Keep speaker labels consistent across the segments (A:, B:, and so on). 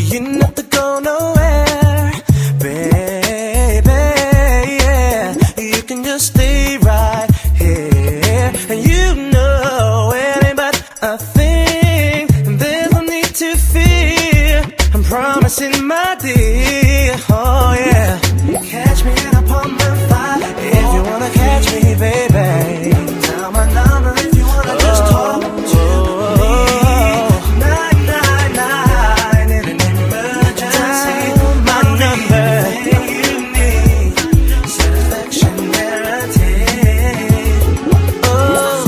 A: You don't have to go nowhere, baby, yeah. You can just stay right here. And you know it ain't but a thing, and there's no need to fear. I'm promising, my dear, oh yeah. Catch me in a pumping fire if you wanna catch me, baby. Dial my number if you wanna just talk to me. 999 in an emergency. My number, you need satisfaction guaranteed. Oh,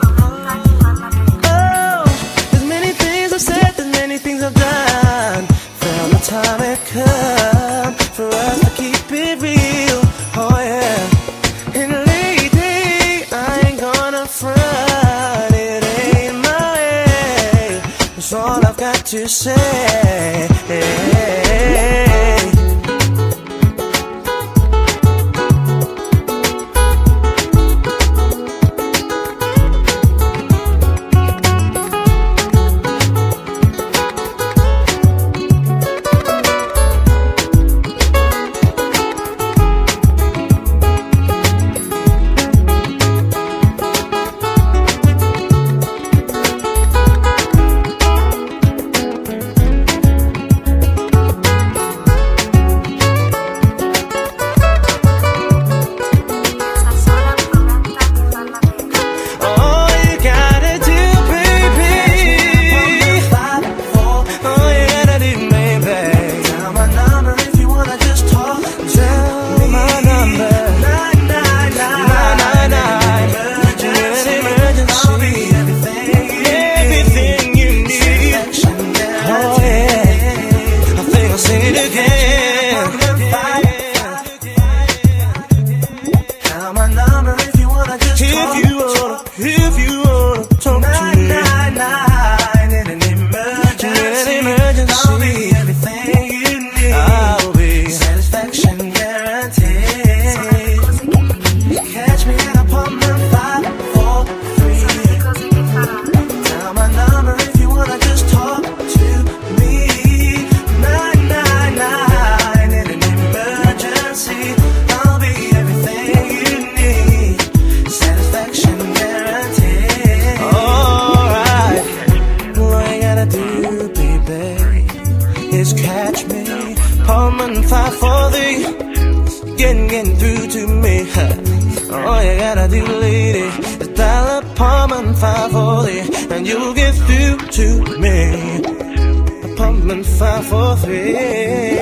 A: there's many things I've said, there's many things I've done. From the time it come for us to keep it real, oh yeah. And lately I ain't gonna front, it ain't my way. That's all I've got to say. Is catch me, Pullman 543, getting through to me. All you gotta do, lady, is dial up Pullman 543, and you'll get through to me. Pullman 543.